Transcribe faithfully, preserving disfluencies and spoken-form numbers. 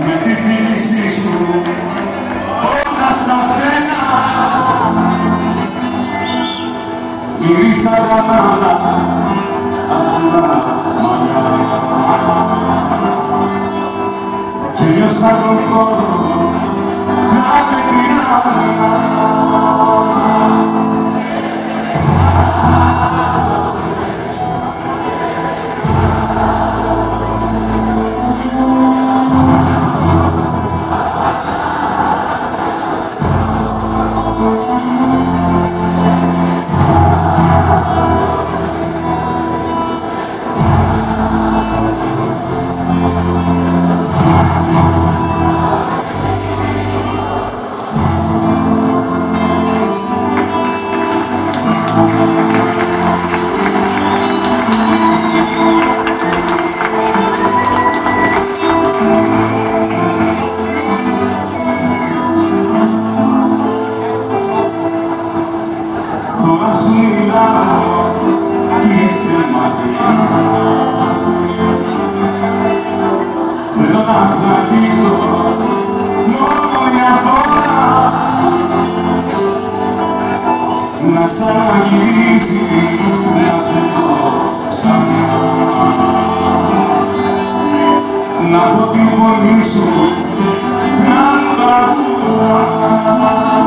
με τη φίλησή σου όλα στα στενά γυρίσα γραμμάτα άσπρα μαλλιά και νιώσα τον κόντο να με πειρά. Τώρα σου μιλάω κι είσαι μακριά. Θέλω να σ' αγγίξω μόνο μια φορά, να ξαναγυρίσεις, να σε δω ξανά, να έχω τη φωνή σου να μου τραγουδάς.